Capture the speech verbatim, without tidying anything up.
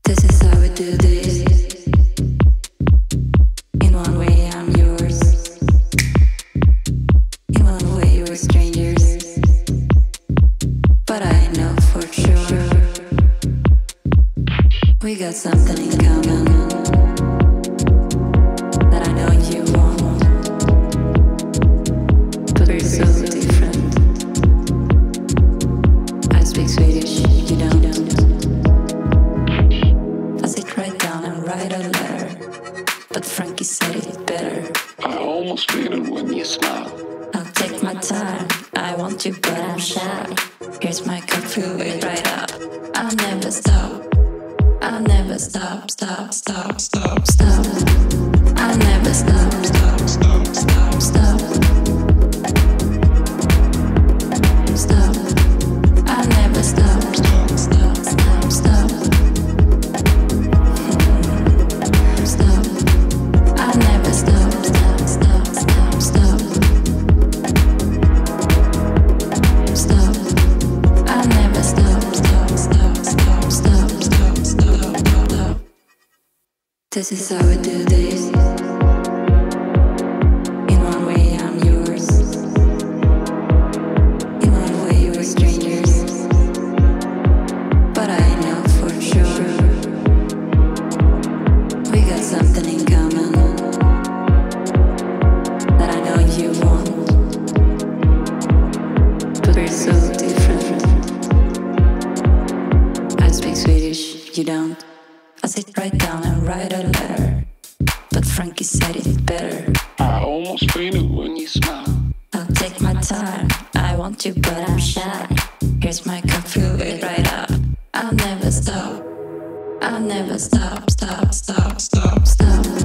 This is how we do this. In one way, I'm yours. In one way, we're strangers. But I know for sure we got something in common that I know you want. But we're so different. I speak Swedish, you don't. I sit right down and write a letter, but Frankie said it better. I almost feel it when you smile. I'll take my time, I want you but I'm shy. Here's my cup, fill it right up. I'll never stop, I'll never stop, stop, stop, stop, stop. I'll never stop, stop, stop, stop, stop. Stop. I'll never stop, stop, stop, stop, stop. Stop. I'll never stop, stop, stop, stop, stop. Stop. I'll never stop, stop, stop, stop, stop, stop, stop, stop. This is how we do this. In one way, I'm yours. In one way, we're strangers. But I know for sure we got something in common that I know you want. But we're so different. I speak Swedish, you don't. I sit right down and write a letter, but Frankie said it better. I almost feel it when you smile. I'll take my time, I want you but I'm shy. Here's my cup, fill it right up. I'll never stop, I'll never stop, stop, stop, stop, stop.